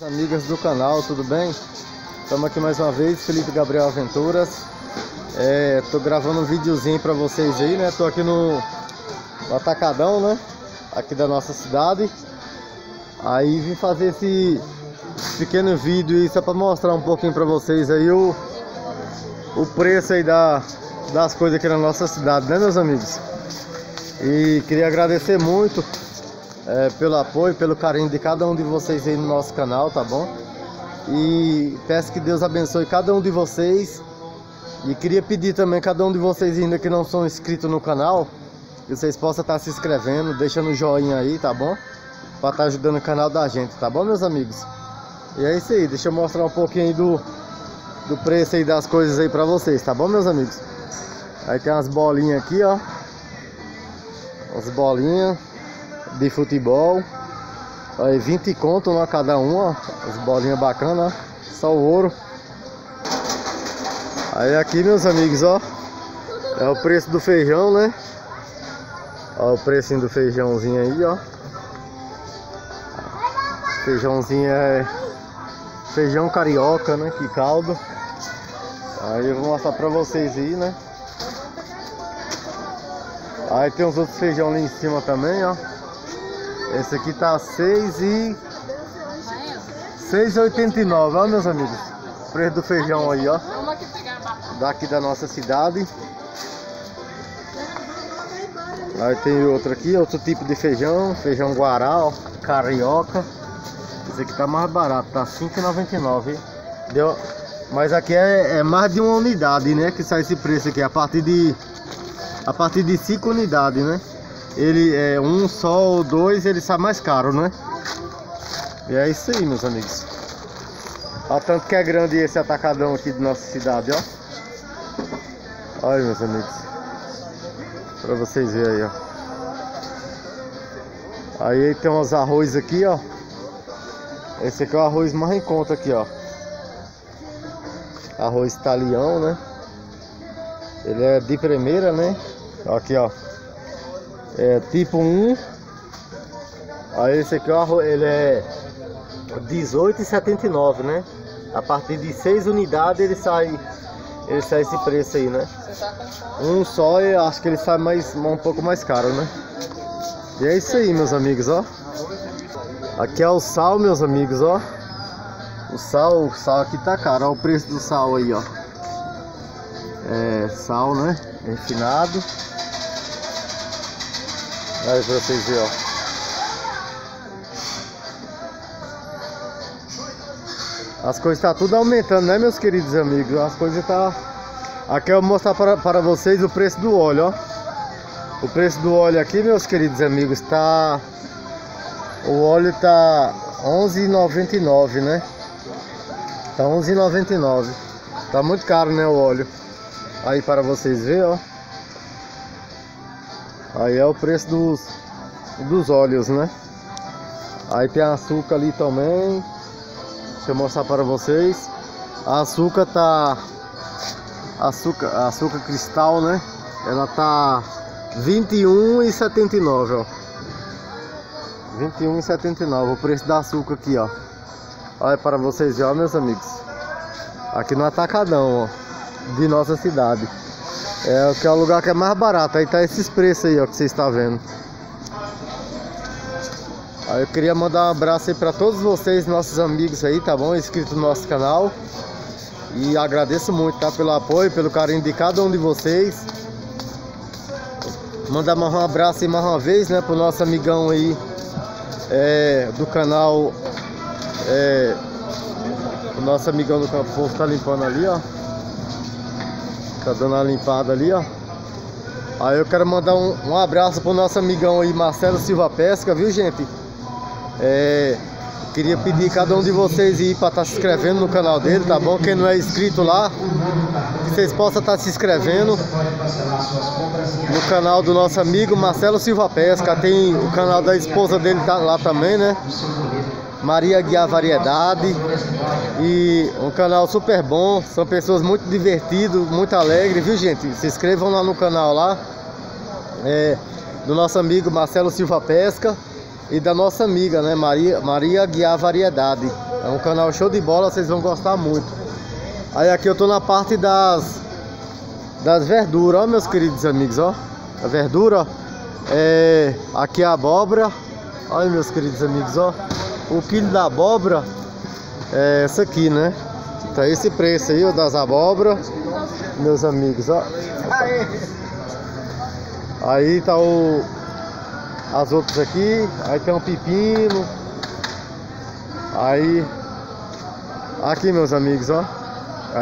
Amigas do canal, tudo bem? Estamos aqui mais uma vez, Felipe Gabriel Aventuras. Tô gravando um videozinho para vocês aí, né? Tô aqui no Atacadão, né? Aqui da nossa cidade. Aí vim fazer esse pequeno vídeo aí só para mostrar um pouquinho para vocês aí o preço aí das coisas aqui na nossa cidade, né, meus amigos? E queria agradecer muito pelo apoio, pelo carinho de cada um de vocês aí no nosso canal, tá bom? E peço que Deus abençoe cada um de vocês. E queria pedir também a cada um de vocês ainda que não são inscritos no canal, que vocês possam estar se inscrevendo, deixando o joinha aí, tá bom? Para estar ajudando o canal da gente, tá bom, meus amigos? E é isso aí, deixa eu mostrar um pouquinho aí do preço aí das coisas aí pra vocês, tá bom, meus amigos? Aí tem umas bolinhas aqui, ó. As bolinhas de futebol. Aí 20 conto uma cada uma, ó. As bolinhas bacanas, ó. Só o ouro. Aí aqui, meus amigos, ó, é o preço do feijão, né? Ó o precinho do feijãozinho aí, ó. Feijãozinho é feijão carioca, né? Que caldo. Aí eu vou mostrar pra vocês aí, né? Aí tem uns outros feijão ali em cima também, ó. Esse aqui tá 6,89, ó, meus amigos. O preço do feijão aí, ó. Daqui da nossa cidade. Aí tem outro aqui, outro tipo de feijão. Feijão guará, ó. Carioca. Esse aqui tá mais barato, tá 5,99. Deu. Mas aqui é mais de uma unidade, né? Que sai esse preço aqui. A partir de 5 unidades, né? Ele é um só ou dois, ele sai mais caro, né? E é isso aí, meus amigos. Olha tanto que é grande esse atacadão aqui de nossa cidade, ó. Olha, meus amigos, pra vocês verem aí, ó. Aí tem uns arroz aqui, ó. Esse aqui é o arroz mais em conta aqui, ó. Arroz italiano, né? Ele é de primeira, né? Aqui, ó. É tipo 1. Aí esse aqui, ó, ele é 18,79, né? A partir de 6 unidades ele sai esse preço aí, né? Um só, eu acho que ele sai um pouco mais caro, né? E é isso aí, meus amigos, ó. Aqui é o sal, meus amigos, ó. O sal aqui tá caro, ó, o preço do sal aí, ó. É sal, né? Refinado. Aí pra vocês verem, ó. As coisas tá tudo aumentando, né, meus queridos amigos? As coisas tá... Aqui eu vou mostrar para vocês o preço do óleo, ó. O preço do óleo aqui, meus queridos amigos, tá... O óleo tá 11,99, né? Tá 11,99. Tá muito caro, né, o óleo. Aí para vocês verem, ó. Aí é o preço dos óleos, né? Aí tem açúcar ali também. Deixa eu mostrar para vocês. A açúcar tá... Açúcar cristal, né? Ela tá 21,79, ó. 21,79 o preço da açúcar aqui, ó. Olha para vocês verem, ó, meus amigos. Aqui no Atacadão, ó, de nossa cidade. Que é o lugar que é mais barato. Aí tá esses preços aí, ó, que vocês estão vendo. Aí eu queria mandar um abraço aí para todos vocês, nossos amigos aí, tá bom? Inscritos no nosso canal. E agradeço muito, tá? Pelo apoio, pelo carinho de cada um de vocês. Mandar mais um abraço aí mais uma vez, né? Pro nosso amigão aí do canal. O nosso amigão do Campo Fofo tá limpando ali, ó. Tá dando uma limpada ali, ó. Aí eu quero mandar um abraço pro nosso amigão aí, Marcelo Silva Pesca, viu, gente? Queria pedir a cada um de vocês aí para estar se inscrevendo no canal dele, tá bom? Quem não é inscrito lá, que vocês possam estar se inscrevendo no canal do nosso amigo Marcelo Silva Pesca. Tem o canal da esposa dele tá lá também, né? Maria Guiar Variedade. E um canal super bom. São pessoas muito divertidas, muito alegres, viu, gente? Se inscrevam lá no canal lá. Do nosso amigo Marcelo Silva Pesca. E da nossa amiga, né, Maria Guiar Variedade. É um canal show de bola, vocês vão gostar muito. Aí aqui eu tô na parte das verduras, ó, meus queridos amigos, ó. A verdura, ó. Aqui a abóbora. Olha, meus queridos amigos, ó. O quilo da abóbora é essa aqui, né? Tá esse preço aí, ó, das abóboras, meus amigos, ó. Aí tá as outras aqui. Aí tem um pepino. Aí aqui, meus amigos, ó.